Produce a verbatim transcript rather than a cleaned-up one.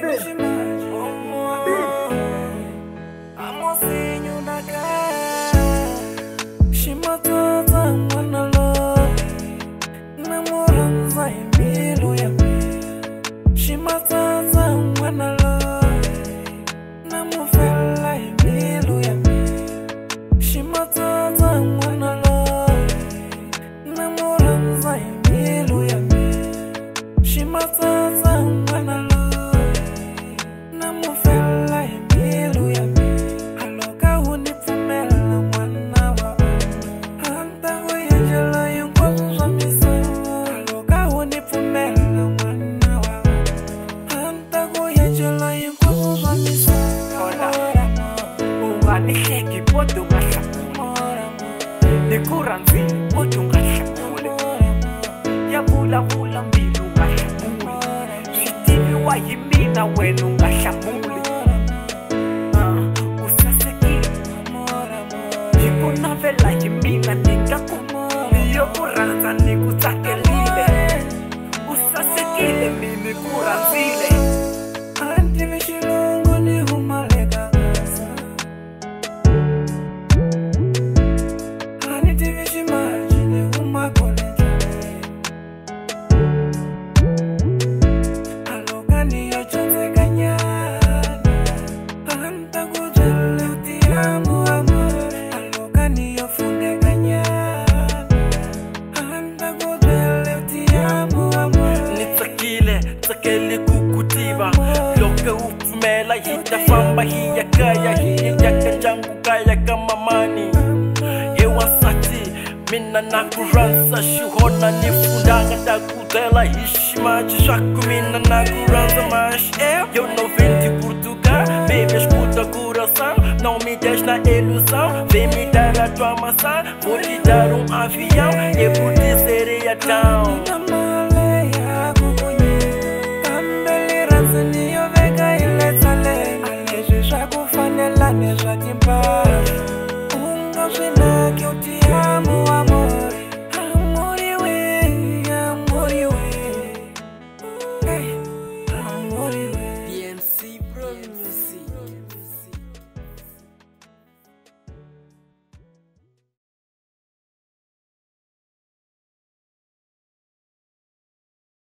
Nikuranzi moto ngashakule ya bula bula mbilu ngashakule Shitivi wa yimina wenu ngashamule Usasekile Jikuna vela yimina ningaku Niyo kuranza nikusakelile Usasekile mimi kuranzile Antivi shilongo ni humalega Sakele kukutiba Loka ufumela hita famba hiya kaya hiya yaka jangu kaya kama mani Ewa sati mina nakuranza shuhona nifundanga takutela hishima Chishaku mina nakuranza mash Yo no vinte Portugal Baby escuta coração Não me deixe na ilusão Vem me dar a tua maçã Vou te dar um avião E por ti seria tão